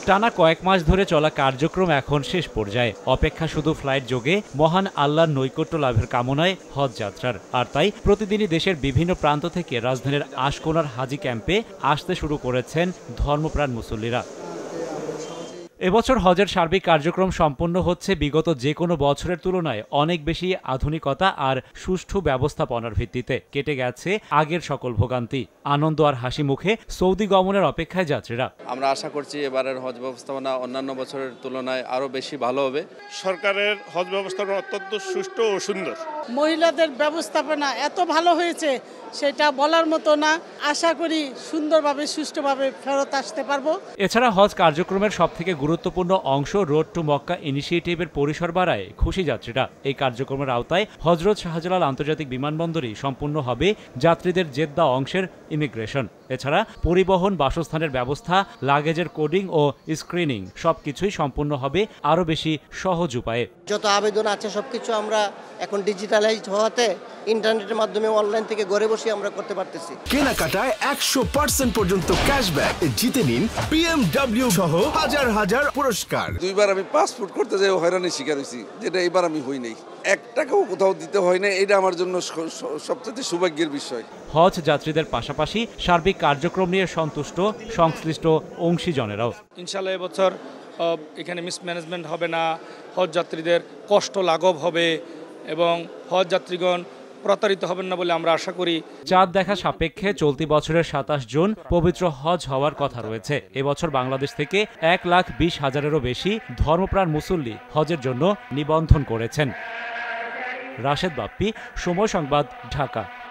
টানা কয়েক মাস ধরে চলা কার্যক্রম এখন শেষ পর্যায়ে। অপেক্ষা শুধু ফ্লাইট যোগে মহান আল্লাহর নৈকট্য লাভের কামনায় হজ যাত্রার। আর তাই প্রতিদিনই দেশের বিভিন্ন প্রান্ত থেকে রাজধানীর আশকোনার হাজি ক্যাম্পে আসতে শুরু করেছেন ধর্মপ্রাণ মুসল্লিরা। এবছর হজের সার্বিক কার্যক্রম সম্পন্ন হচ্ছে বিগত যে কোনো বছরের তুলনায় অনেক বেশি আধুনিকতা আর সুষ্ঠু ব্যবস্থাপনার ভিত্তিতে। কেটে গেছে আগের সকল ভোগান্তি, আনন্দ আর হাসি মুখে সৌদি গমনের অপেক্ষায় যাত্রীরা। আমরা আশা করছি এবারের হজ ব্যবস্থাপনা অন্যান্য বছরের তুলনায় আরো বেশি ভালো হবে। সরকারের হজ ব্যবস্থাপনা অত্যন্ত সুষ্ঠু ও সুন্দর। মহিলাদের ব্যবস্থাপনা এত ভালো হয়েছে সেটা বলার মতো না। আশা করি সুন্দরভাবে সুষ্ঠুভাবে ফেরত আসতে পারবো। এছাড়া হজ কার্যক্রমের সবথেকে গুরুত্বপূর্ণ অংশ রোড টু মক্কা ইনিশিয়েটিভের পরিসর বাড়ায় খুশি যাত্রীরা। এই কার্যক্রমের আওতায় হজরত শাহজালাল আন্তর্জাতিক বিমানবন্দরই সম্পূর্ণ হবে যাত্রীদের জেদ্দা অংশের ইমিগ্রেশন। এছাড়া পরিবহন, বাসস্থানের ব্যবস্থা, লাগেজের কোডিং ও স্ক্রিনিং সবকিছুই সম্পূর্ণ হবে আরো বেশি সহজ উপায়ে। যত আবেদন আছে সবকিছু আমরা এখন ডিজিটালাইজড হওয়াতে ইন্টারনেটের মাধ্যমে অনলাইন থেকে ঘরে বসে আমরা করতে পারতেছি। কেনাকাটায় 100% পর্যন্ত ক্যাশব্যাক জিতে নিন BMW সহ হাজার হাজার পুরস্কার। দুইবার আমি পাসপোর্ট করতে যাই হয়রানির শিকার হয়েছি, যেটা এবার আমি হই নাই। 1 টাকাও কোথাও দিতে হয় না, এটা আমার জন্য সবচেয়ে সৌভাগ্যের বিষয়। হজ যাত্রীদের পাশাপাশি সার্বিক কার্যক্রম নিয়ে সন্তুষ্ট সংশ্লিষ্ট অংশীজনেরাও। ইনশাআল্লাহ এবছর এখানে মিসম্যানেজমেন্ট হবে না, হজ যাত্রীদের কষ্ট লাঘব হবে এবং হজ যাত্রীগণ প্রতারিত হবেন না বলে আমরা আশা করি। চাঁদ দেখা সাপেক্ষে চলতি বছরের 27 জুন পবিত্র হজ হওয়ার কথা রয়েছে। এবছর বাংলাদেশ থেকে 1,20,000-এরও বেশি ধর্মপ্রাণ মুসল্লি হজের জন্য নিবন্ধন করেছেন। রাশেদ বাপ্পি, সময় সংবাদ, ঢাকা।